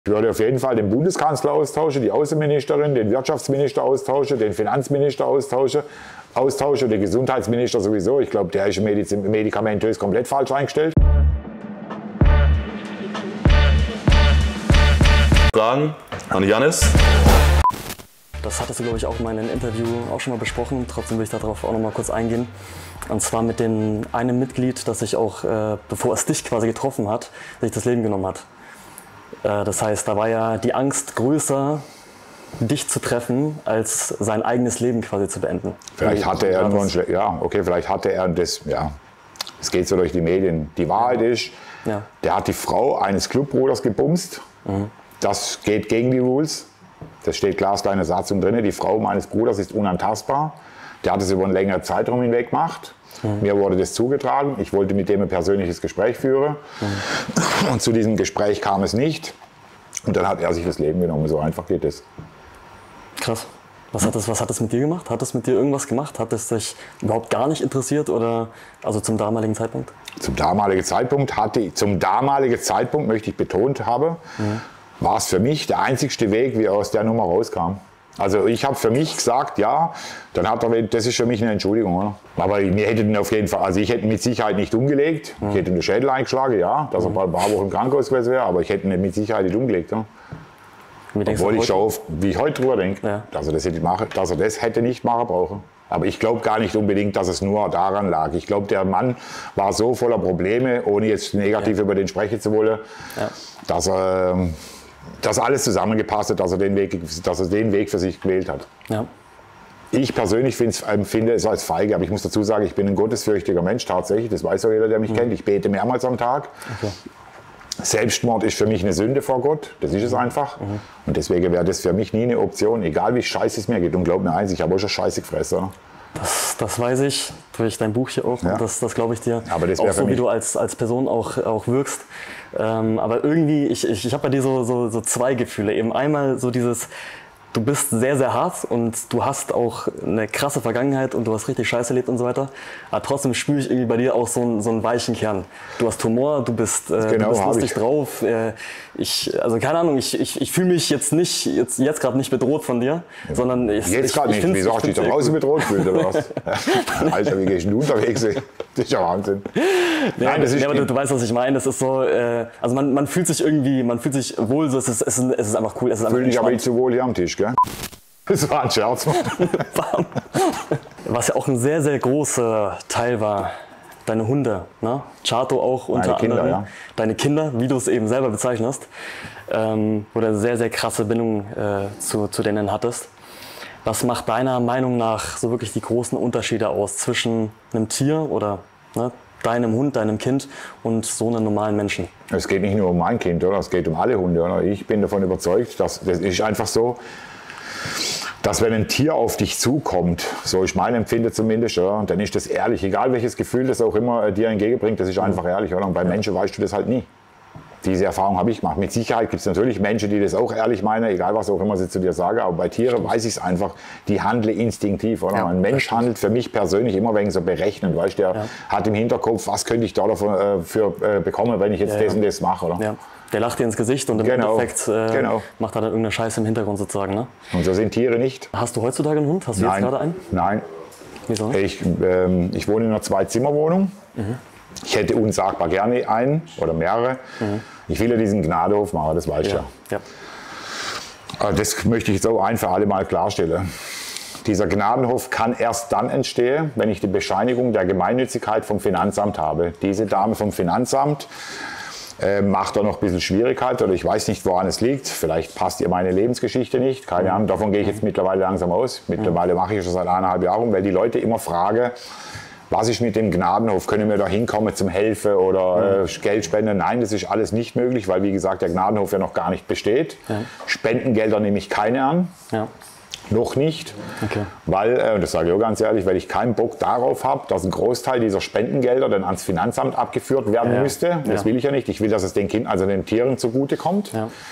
Ich würde auf jeden Fall den Bundeskanzler austauschen, die Außenministerin, den Wirtschaftsminister austauschen, den Finanzminister austauschen, den Gesundheitsminister sowieso. Ich glaube, der ist medikamentös komplett falsch eingestellt. Fragen an Jannis? Das hattest du, glaube ich, auch in meinem Interview auch schon mal besprochen. Trotzdem will ich darauf auch noch mal kurz eingehen. Und zwar mit dem einem Mitglied, das sich auch, bevor es dich quasi getroffen hat, sich das Leben genommen hat. Das heißt, da war ja die Angst größer, dich zu treffen, als sein eigenes Leben quasi zu beenden. Vielleicht hatte er nur vielleicht hatte er das, ja, es geht so durch die Medien. Die Wahrheit ist, der hat die Frau eines Clubbruders gebumst. Das geht gegen die Rules. Das steht glasklar in der Satzung drin. Die Frau meines Bruders ist unantastbar. Der hat es über einen längeren Zeitraum hinweg gemacht. Mir wurde das zugetragen. Ich wollte mit dem ein persönliches Gespräch führen. Und zu diesem Gespräch kam es nicht. Und dann hat er sich das Leben genommen. So einfach geht es. Krass. Was hat das mit dir gemacht? Hat das mit dir irgendwas gemacht? Hat es dich überhaupt gar nicht interessiert? Oder also zum damaligen Zeitpunkt? Zum damaligen Zeitpunkt möchte ich betont haben, war es für mich der einzigste Weg, wie er aus der Nummer rauskam. Also ich habe für mich gesagt, ja, dann hat er, das ist für mich eine Entschuldigung, oder? Aber mir hätte den auf jeden Fall, also ich hätte ihn mit Sicherheit nicht umgelegt. Ich hätte ihm den Schädel eingeschlagen, ja, dass er ein paar Wochen im Krankenhaus gewesen wäre, aber ich hätte ihn mit Sicherheit nicht umgelegt. Ja. Obwohl ich schon oft, wie ich heute drüber denke, dass er das hätte nicht machen brauchen. Aber ich glaube gar nicht unbedingt, dass es nur daran lag. Ich glaube, der Mann war so voller Probleme, ohne jetzt negativ über den sprechen zu wollen, dass alles zusammengepasst hat, dass er den Weg für sich gewählt hat. Ja. Ich persönlich empfinde es als feige, aber ich muss dazu sagen, ich bin ein gottesfürchtiger Mensch tatsächlich. Das weiß auch jeder, der mich kennt. Ich bete mehrmals am Tag. Okay. Selbstmord ist für mich eine Sünde vor Gott, das ist es einfach. Und deswegen wäre das für mich nie eine Option, egal wie scheiße es mir geht. Und glaub mir eins, ich habe auch schon Scheiße gefressen. Das weiß ich, durch dein Buch hier auch, das glaube ich dir. Aber das auch so, wie du als Person auch wirkst. Aber irgendwie, ich habe bei dir so zwei Gefühle. Eben einmal so dieses, du bist sehr, sehr hart und du hast auch eine krasse Vergangenheit und du hast richtig Scheiße erlebt und so weiter. Aber trotzdem spüre ich irgendwie bei dir auch so einen weichen Kern. Du hast Humor, du bist lustig drauf. Also keine Ahnung, ich fühle mich jetzt gerade nicht bedroht von dir, sondern jetzt gerade nicht. Wieso hast du dich da draußen bedroht gefühlt oder was? Alter, wie gehst du unterwegs? Das ist ja Wahnsinn. Nein, das ist aber du weißt, was ich meine. Das ist so, also man fühlt sich wohl, so, es ist einfach cool. Ich fühle dich aber nicht so wohl hier am Tisch, gell? Das war ein Scherz. Was ja auch ein sehr, sehr großer Teil war, deine Hunde, ne? Chato auch unter anderem. Ja. Deine Kinder, wie du es eben selber bezeichnest, wo du eine sehr, sehr krasse Bindung zu denen hattest. Was macht deiner Meinung nach so wirklich die großen Unterschiede aus zwischen einem Tier oder deinem Hund, deinem Kind und so einem normalen Menschen? Es geht nicht nur um mein Kind, oder? Es geht um alle Hunde. Oder? Ich bin davon überzeugt, dass das ist einfach so, dass wenn ein Tier auf dich zukommt, so ist mein Empfinden zumindest, ja, dann ist das ehrlich, egal welches Gefühl das auch immer dir entgegenbringt, das ist einfach ehrlich. Oder? Und bei Menschen weißt du das halt nie. Diese Erfahrung habe ich gemacht. Mit Sicherheit gibt es natürlich Menschen, die das auch ehrlich meinen, egal was auch immer sie zu dir sagen, aber bei Tieren weiß ich es einfach, die handeln instinktiv. Oder? Ein Mensch handelt für mich persönlich immer wegen so berechnend, weißt, der hat im Hinterkopf, was könnte ich da dafür bekommen, wenn ich jetzt das und das mache. Oder? Ja. Der lacht dir ins Gesicht und im Endeffekt macht er dann irgendeine Scheiße im Hintergrund sozusagen. Ne? Und so sind Tiere nicht. Hast du heutzutage einen Hund? Hast du jetzt gerade einen? Nein. Wieso? Ich wohne in einer Zwei-Zimmer-Wohnung. Ich hätte unsagbar gerne einen oder mehrere. Ich will ja diesen Gnadenhof machen, das weißt du ja. Das möchte ich jetzt auch ein für alle Mal klarstellen. Dieser Gnadenhof kann erst dann entstehen, wenn ich die Bescheinigung der Gemeinnützigkeit vom Finanzamt habe. Diese Dame vom Finanzamt macht da noch ein bisschen Schwierigkeit oder ich weiß nicht, woran es liegt. Vielleicht passt ihr meine Lebensgeschichte nicht, keine Ahnung. Davon gehe ich jetzt mittlerweile langsam aus. Mittlerweile mache ich es schon seit 1,5 Jahren, weil die Leute immer fragen, was ist mit dem Gnadenhof? Können wir da hinkommen zum Helfen oder Geld spenden? Nein, das ist alles nicht möglich, weil wie gesagt der Gnadenhof ja noch gar nicht besteht. Spendengelder nehme ich keine an. Noch nicht, weil, das sage ich auch ganz ehrlich, weil ich keinen Bock darauf habe, dass ein Großteil dieser Spendengelder dann ans Finanzamt abgeführt werden müsste. Das will ich ja nicht. Ich will, dass es den Kindern, also den Tieren zugutekommt.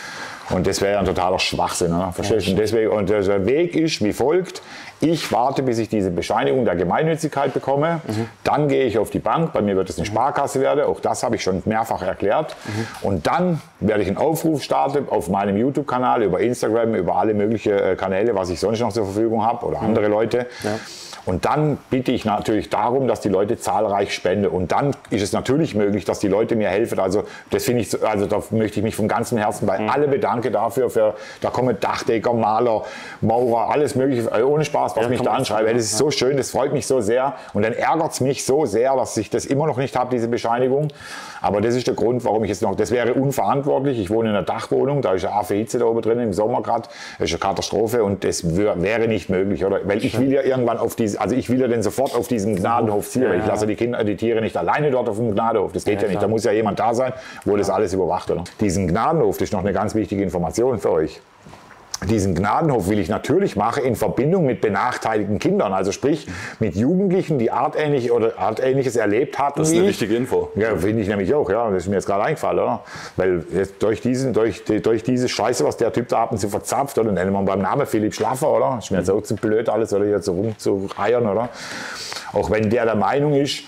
Und das wäre ja ein totaler Schwachsinn, oder? Verstehst du? Und der Weg ist wie folgt: Ich warte, bis ich diese Bescheinigung der Gemeinnützigkeit bekomme. Dann gehe ich auf die Bank. Bei mir wird es eine Sparkasse werden. Auch das habe ich schon mehrfach erklärt. Und dann werde ich einen Aufruf starten auf meinem YouTube-Kanal, über Instagram, über alle möglichen Kanäle, was ich sonst noch zur Verfügung habe oder andere Leute. Ja. Und dann bitte ich natürlich darum, dass die Leute zahlreich spenden. Und dann ist es natürlich möglich, dass die Leute mir helfen. Also das finde ich, also da möchte ich mich von ganzem Herzen bei alle bedanken dafür. Da kommen Dachdecker, Maler, Maurer, alles Mögliche, ohne Spaß, was mich da anschreibt. Das ist so schön, das freut mich so sehr. Und dann ärgert es mich so sehr, dass ich das immer noch nicht habe, diese Bescheinigung. Aber das ist der Grund, warum ich jetzt noch, das wäre unverantwortlich. Ich wohne in einer Dachwohnung, da ist eine Hitze da oben drin, im Sommer gerade. Das ist eine Katastrophe und das wäre nicht möglich, oder? Weil ich will ja irgendwann ich will ja dann sofort auf diesen Gnadenhof ziehen. Ich lasse die Tiere nicht alleine dort auf dem Gnadenhof. Das geht ja nicht. Da muss ja jemand da sein, wo das alles überwacht, oder? Diesen Gnadenhof, das ist noch eine ganz wichtige Information für euch. Diesen Gnadenhof will ich natürlich machen in Verbindung mit benachteiligten Kindern, also sprich mit Jugendlichen, die Artähnliches erlebt hatten. Das ist eine wichtige Info. Ja, finde ich nämlich auch, ja, das ist mir jetzt gerade eingefallen, oder? Weil jetzt durch diese Scheiße, was der Typ da ab und zu verzapft, oder nennen wir beim Namen Philipp Schlaffer, oder? Ist mir jetzt auch zu blöd alles, oder hier so rumzureiern, oder? Auch wenn der Meinung ist,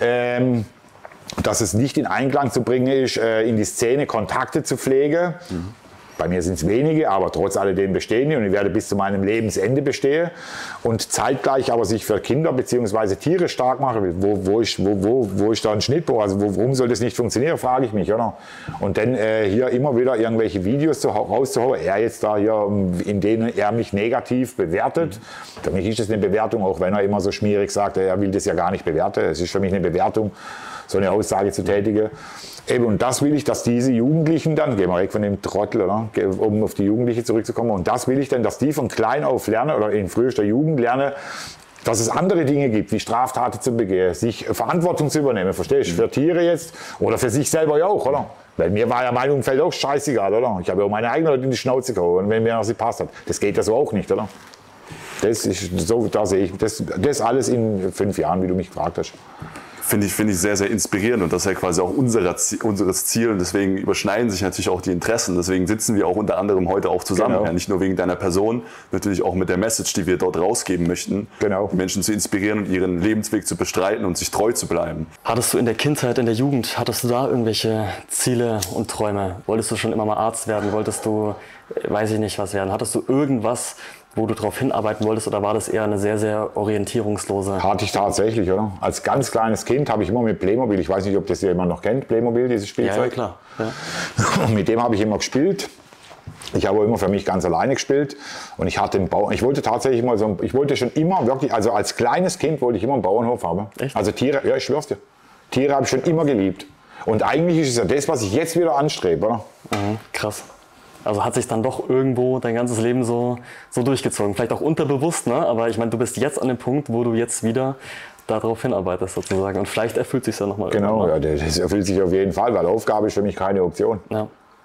dass es nicht in Einklang zu bringen ist, in die Szene Kontakte zu pflegen. Bei mir sind es wenige, aber trotz alledem bestehen die und ich werde bis zu meinem Lebensende bestehen und zeitgleich aber sich für Kinder bzw. Tiere stark machen. Wo ist da ein Schnittpunkt? Also warum soll das nicht funktionieren, frage ich mich, oder? Und dann hier immer wieder irgendwelche Videos rauszuhauen, er jetzt da hier, in denen er mich negativ bewertet. Für mich ist das eine Bewertung, auch wenn er immer so schmierig sagt, er will das ja gar nicht bewerten. Es ist für mich eine Bewertung, so eine Aussage zu tätigen. Eben, und das will ich, dass diese Jugendlichen dann, gehen wir weg von dem Trottel, oder? Um auf die Jugendlichen zurückzukommen, und das will ich dann, dass die von klein auf lernen oder in frühester Jugend lernen, dass es andere Dinge gibt, wie Straftaten zu begehen, sich Verantwortung zu übernehmen, verstehst du? Für Tiere jetzt oder für sich selber ja auch, oder? Weil mir war ja mein Umfeld auch scheißegal, oder? Ich habe ja auch meine eigenen Leute in die Schnauze gehauen, und wenn mir das passt hat. Das geht ja so auch nicht, oder? Das ist so, da sehe ich das alles in 5 Jahren, wie du mich gefragt hast. Finde ich sehr, sehr inspirierend und das ist ja quasi auch unseres Ziel und deswegen überschneiden sich natürlich auch die Interessen. Deswegen sitzen wir auch unter anderem heute auch zusammen. Genau. Ja, nicht nur wegen deiner Person, natürlich auch mit der Message, die wir dort rausgeben möchten. Genau. Die Menschen zu inspirieren und ihren Lebensweg zu bestreiten und sich treu zu bleiben. Hattest du in der Kindheit, in der Jugend, hattest du da irgendwelche Ziele und Träume? Wolltest du schon immer mal Arzt werden? Wolltest du, weiß ich nicht, was werden? Hattest du irgendwas, wo du darauf hinarbeiten wolltest, oder war das eher eine sehr, sehr orientierungslose? Hatte ich tatsächlich, oder? Als ganz kleines Kind habe ich immer mit Playmobil, ich weiß nicht, ob das jemand noch kennt, Playmobil, dieses Spielzeug. Ja, klar. Ja. Mit dem habe ich immer gespielt. Ich habe immer für mich ganz alleine gespielt und ich hatte einen Bauernhof. Ich wollte tatsächlich mal ich wollte schon immer wirklich, also als kleines Kind wollte ich immer einen Bauernhof haben. Echt? Also Tiere, ja, ich schwör's dir. Tiere habe ich schon immer geliebt. Und eigentlich ist es ja das, was ich jetzt wieder anstrebe, oder? Krass. Also hat sich dann doch irgendwo dein ganzes Leben so durchgezogen. Vielleicht auch unterbewusst, ne? Aber ich meine, du bist jetzt an dem Punkt, wo du jetzt wieder darauf hinarbeitest sozusagen. Und vielleicht erfüllt sich ja nochmal. Genau, ja, das erfüllt sich auf jeden Fall, weil Aufgabe ist für mich keine Option. Ja.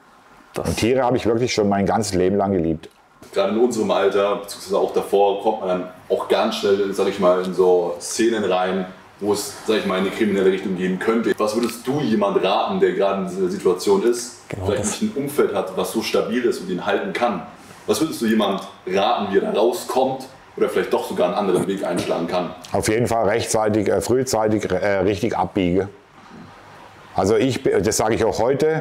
Und Tiere habe ich wirklich schon mein ganzes Leben lang geliebt. Gerade in unserem Alter, beziehungsweise auch davor, kommt man dann auch ganz schnell, sag ich mal, in so Szenen rein, wo es, sag ich mal, in eine kriminelle Richtung gehen könnte. Was würdest du jemand raten, der gerade in dieser Situation ist, vielleicht nicht ein Umfeld hat, was so stabil ist und ihn halten kann? Was würdest du jemand raten, wie er da rauskommt oder vielleicht doch sogar einen anderen Weg einschlagen kann? Auf jeden Fall rechtzeitig, frühzeitig richtig abbiegen. Also das sage ich auch heute,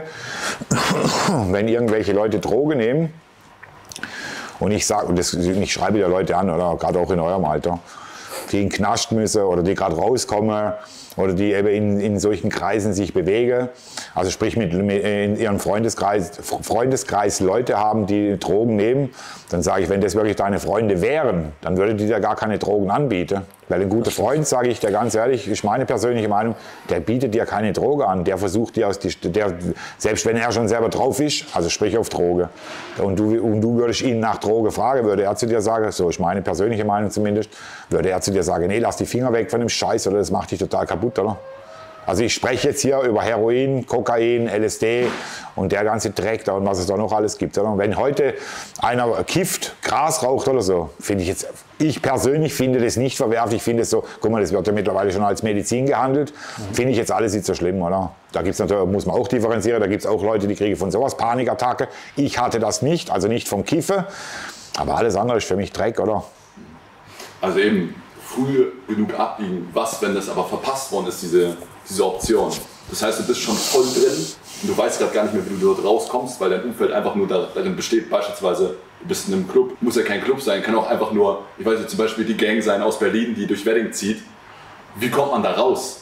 wenn irgendwelche Leute Drogen nehmen und ich schreibe ja Leute an, oder gerade auch in eurem Alter, die in den Knast müssen oder die gerade rauskommen oder die eben in solchen Kreisen sich bewegen. Also sprich in ihrem Freundeskreis Leute haben, die Drogen nehmen, dann sage ich, wenn das wirklich deine Freunde wären, dann würde die dir gar keine Drogen anbieten. Weil ein guter Freund, sage ich dir ganz ehrlich, ist meine persönliche Meinung, der bietet dir keine Droge an. Der versucht dir selbst wenn er schon selber drauf ist, also sprich auf Droge, und du würdest ihn nach Droge fragen, würde er zu dir sagen, so ist meine persönliche Meinung zumindest, würde er zu dir sagen, nee, lass die Finger weg von dem Scheiß oder das macht dich total kaputt, oder? Also ich spreche jetzt hier über Heroin, Kokain, LSD und der ganze Dreck da und was es da noch alles gibt. Oder? Wenn heute einer kifft, Gras raucht oder so, finde ich jetzt, ich persönlich finde das nicht verwerflich. Ich finde es so, guck mal, das wird ja mittlerweile schon als Medizin gehandelt. Finde ich jetzt alles nicht so schlimm, oder? Da gibt's natürlich, muss man auch differenzieren, da gibt es auch Leute, die kriegen von sowas Panikattacke. Ich hatte das nicht, also nicht vom Kiffen. Aber alles andere ist für mich Dreck, oder? Also eben früh genug abbiegen. Was, wenn das aber verpasst worden ist, diese Option? Das heißt, du bist schon voll drin und du weißt gerade gar nicht mehr, wie du dort rauskommst, weil dein Umfeld einfach nur darin besteht. Beispielsweise, du bist in einem Club, muss ja kein Club sein, kann auch einfach nur, ich weiß nicht, zum Beispiel die Gang sein aus Berlin, die durch Wedding zieht. Wie kommt man da raus?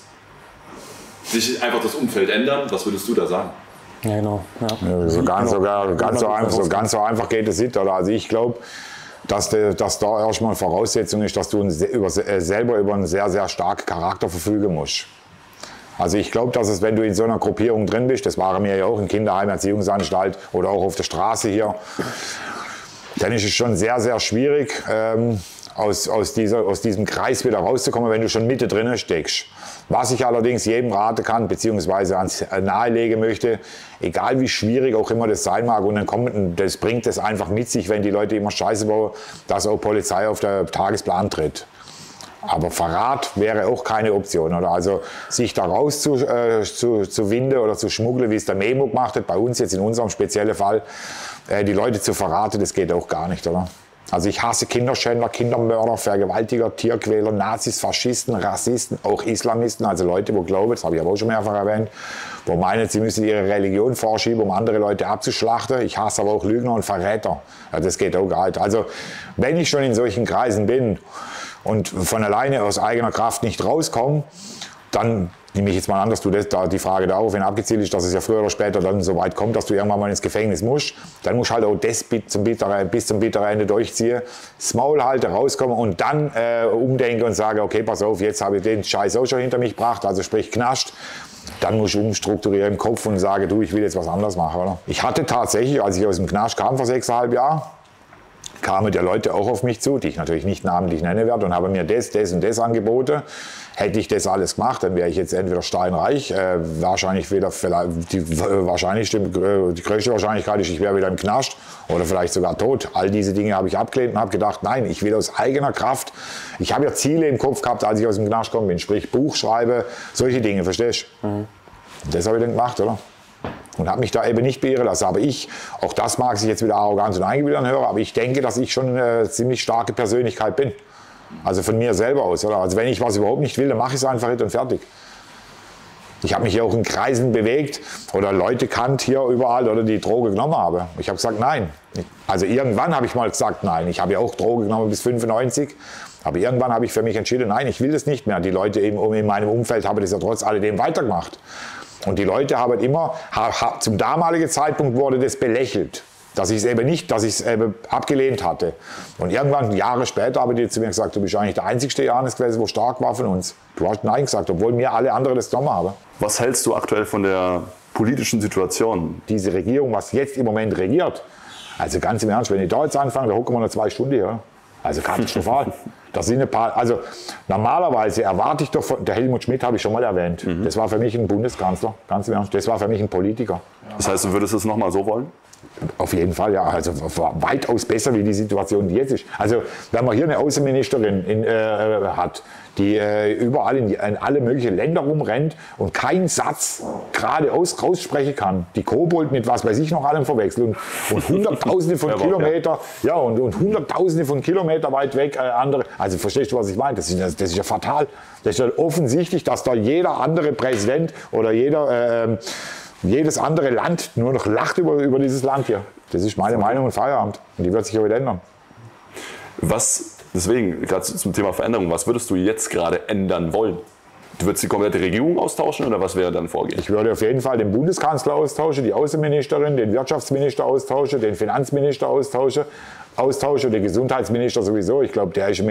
Sich einfach das Umfeld ändern, was würdest du da sagen? Ja, genau. Ja. Ganz so einfach geht es nicht. Oder? Also ich glaube, dass da erstmal Voraussetzung ist, dass du selber über einen sehr, sehr starken Charakter verfügen musst. Also ich glaube, dass es, wenn du in so einer Gruppierung drin bist, das waren wir ja auch in Kinderheim, Erziehungsanstalt oder auch auf der Straße hier, dann ist es schon sehr, sehr schwierig, aus diesem Kreis wieder rauszukommen, wenn du schon Mitte drin steckst. Was ich allerdings jedem raten kann, beziehungsweise ans nahelegen möchte, egal wie schwierig auch immer das sein mag, und dann das bringt es einfach mit sich, wenn die Leute immer Scheiße bauen, dass auch Polizei auf der Tagesplan tritt. Aber Verrat wäre auch keine Option, oder? Also sich da raus zu winden oder zu schmuggeln, wie es der Memo gemacht hat, bei uns jetzt in unserem speziellen Fall, die Leute zu verraten, das geht auch gar nicht, oder? Also ich hasse Kinderschänder, Kindermörder, Vergewaltiger, Tierquäler, Nazis, Faschisten, Rassisten, auch Islamisten, also Leute, wo glauben, das habe ich aber auch schon mehrfach erwähnt, wo meinen, sie müssen ihre Religion vorschieben, um andere Leute abzuschlachten. Ich hasse aber auch Lügner und Verräter. Ja, das geht auch gar nicht. Also wenn ich schon in solchen Kreisen bin und von alleine aus eigener Kraft nicht rauskomme, dann nehme ich jetzt mal an, dass du die Frage daraufhin abgezielt ist, dass es ja früher oder später dann so weit kommt, dass du irgendwann mal ins Gefängnis musst. Dann musst du halt auch das bis zum bitteren Ende durchziehen, das Maul halten, rauskommen und dann umdenken und sagen, okay, pass auf, jetzt habe ich den Scheiß auch schon hinter mich gebracht, also sprich Knast. Dann muss ich umstrukturieren im Kopf und sagen, du, ich will jetzt was anderes machen, oder? Ich hatte tatsächlich, als ich aus dem Knast kam vor 6,5 Jahren, kamen die Leute auch auf mich zu, die ich natürlich nicht namentlich nennen werde, und haben mir das und das angeboten. Hätte ich das alles gemacht, dann wäre ich jetzt entweder steinreich, die größte Wahrscheinlichkeit ist, ich wäre wieder im Knast oder vielleicht sogar tot. All diese Dinge habe ich abgelehnt und habe gedacht, nein, ich will aus eigener Kraft. Ich habe ja Ziele im Kopf gehabt, als ich aus dem Knast gekommen bin, sprich Buch schreibe, solche Dinge, verstehst du? Mhm. Das habe ich dann gemacht, oder? Und habe mich da eben nicht beirren lassen. Aber auch das mag sich jetzt wieder arrogant und eingebildet anhören, aber ich denke, dass ich schon eine ziemlich starke Persönlichkeit bin. Also von mir selber aus, oder? Also wenn ich was überhaupt nicht will, dann mache ich es einfach nicht und fertig. Ich habe mich hier auch in Kreisen bewegt oder Leute kannt hier überall, oder die Droge genommen haben. Ich habe gesagt, nein. Also irgendwann habe ich mal gesagt, nein. Ich habe ja auch Droge genommen bis 95. Aber irgendwann habe ich für mich entschieden, nein, ich will das nicht mehr. Die Leute eben in meinem Umfeld haben das ja trotz alledem weitergemacht. Und die Leute haben immer, zum damaligen Zeitpunkt wurde das belächelt. Dass ich es eben abgelehnt hatte. Und irgendwann, Jahre später, haben die zu mir gesagt, du bist eigentlich der einzigste Johannes gewesen, der stark war von uns. Du hast Nein gesagt, obwohl mir alle anderen das genommen haben. Was hältst du aktuell von der politischen Situation? Diese Regierung, was jetzt im Moment regiert, also ganz im Ernst, wenn ich da jetzt anfange, da hocken wir noch 2 Stunden hier. Also katastrophal. Das sind ein paar, also normalerweise erwarte ich doch, der Helmut Schmidt habe ich schon mal erwähnt. Mhm. Das war für mich ein Bundeskanzler, ganz im Ernst. Das war für mich ein Politiker. Das heißt, du würdest es nochmal so wollen? Auf jeden Fall, ja. Also weitaus besser, wie die Situation, die jetzt ist. Also wenn man hier eine Außenministerin hat, die überall in alle möglichen Länder rumrennt und keinen Satz geradeaus raussprechen kann, die Kobold mit was weiß ich noch allem verwechselt und Hunderttausende von Kilometern, ja, und Hunderttausende von Kilometern weit weg andere. Also verstehst du, was ich meine? Das ist ja fatal. Das ist ja offensichtlich, dass da jeder andere Präsident oder jedes andere Land nur noch lacht über dieses Land hier. Das ist meine Meinung und Feierabend. Und die wird sich auch wieder ändern. Deswegen, gerade zum Thema Veränderung, was würdest du jetzt gerade ändern wollen? Du würdest die komplette Regierung austauschen oder was wäre dann Vorgehen? Ich würde auf jeden Fall den Bundeskanzler austauschen, die Außenministerin, den Wirtschaftsminister austauschen, den Finanzminister austauschen, den Gesundheitsminister sowieso. Ich glaube, der ist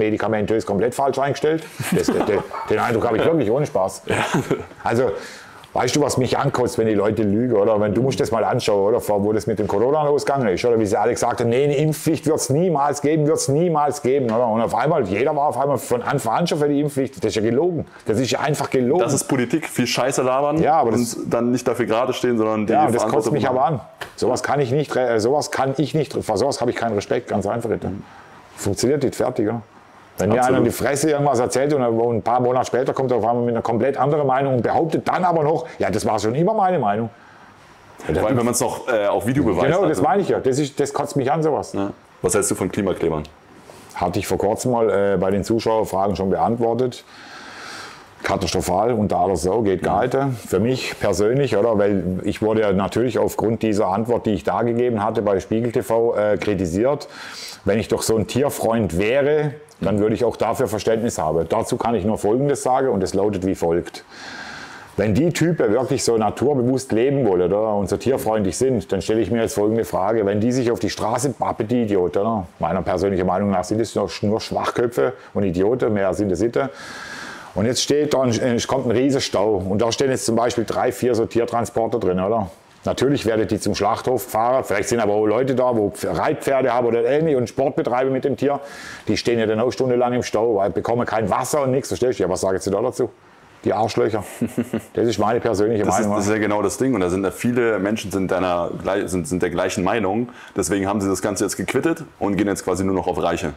medikamentös komplett falsch eingestellt. Den Eindruck habe ich wirklich, ohne Spaß. Also, Weißt du, was mich ankotzt, wenn die Leute lügen, oder? Du musst das mal anschauen, oder? Wo das mit dem Corona losgegangen ist, oder? Wie sie alle gesagt haben, nee, eine Impfpflicht wird es niemals geben, oder? Und auf einmal, jeder war auf einmal von Anfang an schon für die Impfpflicht. Das ist ja gelogen. Das ist ja einfach gelogen. Das ist Politik, viel Scheiße labern und dann nicht dafür gerade stehen, sondern die Ja, das kotzt mich aber an. Sowas kann ich nicht, vor sowas habe ich keinen Respekt, ganz einfach. Funktioniert nicht, fertig, oder? Wenn mir einer in die Fresse irgendwas erzählt und ein paar Monate später kommt er auf einmal mit einer komplett anderen Meinung und behauptet dann aber noch, ja, das war schon immer meine Meinung. Vor allem, wenn man es noch auf Video beweist. Genau, das meine ich ja. Das kotzt mich an, sowas. Ja. Was hältst du von Klimaklebern? Hatte ich vor kurzem mal bei den Zuschauerfragen schon beantwortet. Katastrophal, unter aller Sau, geht gar nicht. Für mich persönlich, oder? Weil ich wurde ja natürlich aufgrund dieser Antwort, die ich da gegeben hatte bei Spiegel TV, kritisiert. Wenn ich doch so ein Tierfreund wäre, dann würde ich auch dafür Verständnis haben. Dazu kann ich nur Folgendes sagen und es lautet wie folgt. Wenn die Typen wirklich so naturbewusst leben wollen, oder, und so tierfreundlich sind, dann stelle ich mir jetzt folgende Frage. Wenn die sich auf die Straße bappen, die Idioten, oder? Meiner persönlichen Meinung nach sind es nur Schwachköpfe und Idioten, mehr sind es nicht. Und jetzt kommt ein riesen Stau und da stehen jetzt zum Beispiel 3, 4 so Tiertransporter drin, oder? Natürlich werdet die zum Schlachthof gefahren, vielleicht sind aber auch Leute da, wo Reitpferde haben oder ähnlich und Sport betreiben mit dem Tier. Die stehen ja dann auch stundenlang im Stau, weil bekommen kein Wasser und nichts, verstehst du? Ja, was sagst du da dazu? Die Arschlöcher. Das ist meine persönliche Meinung. Das ist ja genau das Ding und da sind ja viele Menschen sind der gleichen Meinung, deswegen haben sie das Ganze jetzt gequittet und gehen jetzt quasi nur noch auf Reiche.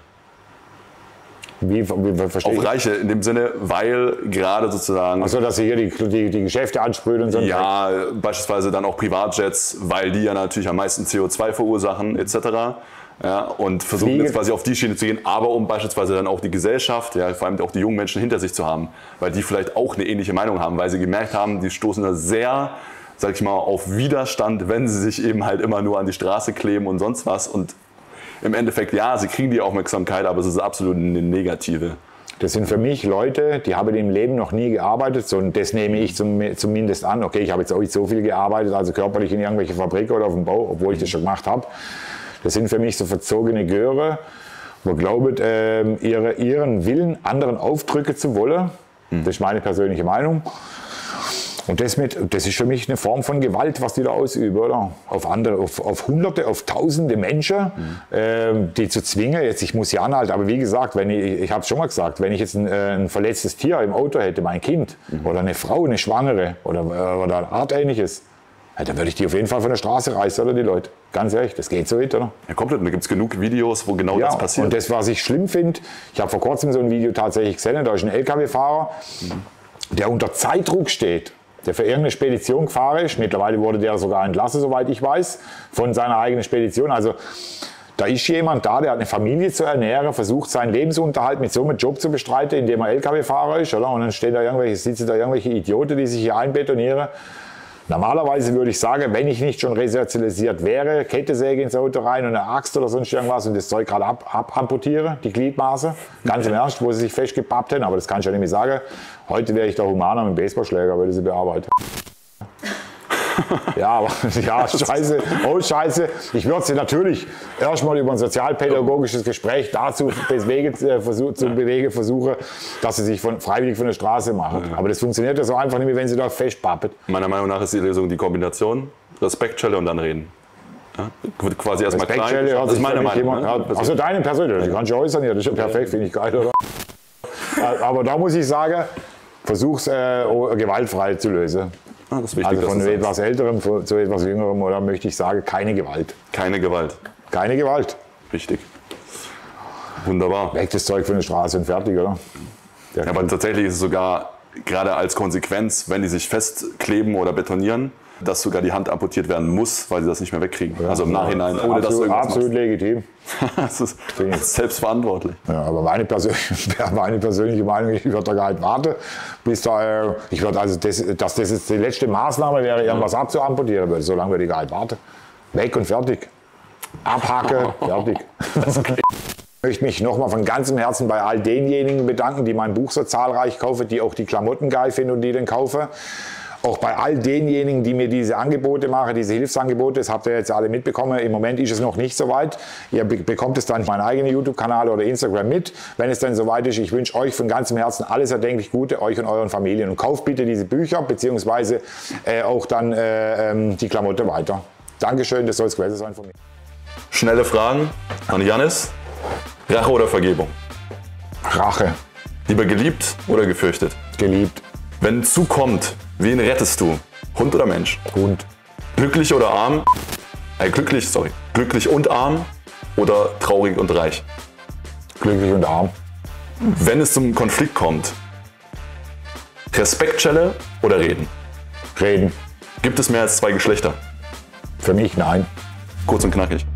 Wie verstehe ich? Auf Reiche in dem Sinne, weil gerade sozusagen... Also, dass sie hier die Geschäfte ansprühen und so. Ja, beispielsweise dann auch Privatjets, weil die ja natürlich am meisten CO2 verursachen etc. Ja, und versuchen jetzt quasi auf die Schiene zu gehen, aber um beispielsweise dann auch die Gesellschaft, ja, vor allem auch die jungen Menschen hinter sich zu haben, weil die vielleicht auch eine ähnliche Meinung haben, weil sie gemerkt haben, die stoßen da sehr, sag ich mal, auf Widerstand, wenn sie sich eben halt immer nur an die Straße kleben und sonst was und im Endeffekt, ja, sie kriegen die Aufmerksamkeit, aber es ist absolut eine negative. Das sind für mich Leute, die haben im Leben noch nie gearbeitet. So, und das nehme ich zumindest an. Okay, ich habe jetzt auch nicht so viel gearbeitet, also körperlich in irgendwelche Fabriken oder auf dem Bau, obwohl ich das schon gemacht habe. Das sind für mich so verzogene Göre, wo glauben, ihren Willen anderen aufdrücken zu wollen. Das ist meine persönliche Meinung. Und das ist für mich eine Form von Gewalt, was die da ausüben, oder? Auf Hunderte, auf Tausende Menschen, die zu zwingen. Jetzt, ich muss ja anhalten, aber wie gesagt, ich habe es schon mal gesagt, wenn ich jetzt ein verletztes Tier im Auto hätte, mein Kind, oder eine Frau, eine Schwangere, oder Artähnliches, ja, dann würde ich die auf jeden Fall von der Straße reißen, oder die Leute. Ganz ehrlich, das geht so nicht, oder? Ja, komplett. Da gibt es genug Videos, wo genau das passiert. Und das, was ich schlimm finde, ich habe vor kurzem so ein Video tatsächlich gesehen, da ist ein LKW-Fahrer, der unter Zeitdruck steht, der für irgendeine Spedition gefahren ist. Mittlerweile wurde der sogar entlassen, soweit ich weiß, von seiner eigenen Spedition. Also da ist jemand da, der hat eine Familie zu ernähren, versucht seinen Lebensunterhalt mit so einem Job zu bestreiten, indem er LKW-Fahrer ist, oder? Und dann sitzen da irgendwelche Idioten, die sich hier einbetonieren. Normalerweise würde ich sagen, wenn ich nicht schon resozialisiert wäre, Kettensäge ins Auto rein und eine Axt oder sonst irgendwas und das Zeug gerade abamputiere, die Gliedmaße, ganz im Ernst, wo sie sich festgepappt haben, aber das kann ich ja nicht mehr sagen. Heute wäre ich da humaner mit dem Baseballschläger, würde sie bearbeiten. Ja, aber ja, scheiße, oh scheiße. Ich würde sie natürlich erstmal über ein sozialpädagogisches Gespräch dazu bewegen versuche, dass sie sich freiwillig von der Straße machen. Aber das funktioniert ja so einfach nicht mehr, wenn sie da festpappet. Meiner Meinung nach ist die Lösung die Kombination Respektschelle und dann reden. Ja? Quasi erstmal klein. Das ist meine Meinung. Also deine persönliche, die kannst du äußern, ja, das ist ja perfekt, finde ich geil, oder? Aber da muss ich sagen, versuch's gewaltfrei zu lösen. Ah, das ist wichtig, also von etwas Älterem zu etwas Jüngerem, oder möchte ich sagen, keine Gewalt. Keine Gewalt. Keine Gewalt. Richtig. Wunderbar. Weg das Zeug von der Straße und fertig, oder? Ja, aber tatsächlich ist es sogar, gerade als Konsequenz, wenn die sich festkkleben oder betonieren, dass sogar die Hand amputiert werden muss, weil sie das nicht mehr wegkriegen. Ja, also im Nachhinein, ohne dass du irgendwas absolut legitim. Das ist selbstverantwortlich. Ja, aber meine persönliche Meinung, ich würde da gar nicht warten, bis da, ich würde also, dass das jetzt die letzte Maßnahme wäre, irgendwas abzuamputieren, so lange würde ich gar nicht warten. Weg und fertig. Abhacke, fertig. Ich möchte mich nochmal von ganzem Herzen bei all denjenigen bedanken, die mein Buch so zahlreich kaufen, die auch die Klamotten geil finden und die den kaufen. auch bei all denjenigen, die mir diese Angebote machen, diese Hilfsangebote, das habt ihr jetzt alle mitbekommen, im Moment ist es noch nicht so weit. Ihr bekommt es dann meinen eigenen YouTube-Kanal oder Instagram mit, wenn es dann soweit ist. Ich wünsche euch von ganzem Herzen alles erdenklich Gute, euch und euren Familien. Und kauft bitte diese Bücher, beziehungsweise auch dann die Klamotte weiter. Dankeschön, das soll es gewesen sein von mir. Schnelle Fragen an Jannis. Rache oder Vergebung? Rache. Lieber geliebt oder gefürchtet? Geliebt. Wenn zukommt, wen rettest du? Hund oder Mensch? Hund. Glücklich oder arm? Glücklich und arm oder traurig und reich? Glücklich und arm. Wenn es zum Konflikt kommt, Respektschelle oder reden? Reden. Gibt es mehr als 2 Geschlechter? Für mich nein. Kurz und knackig.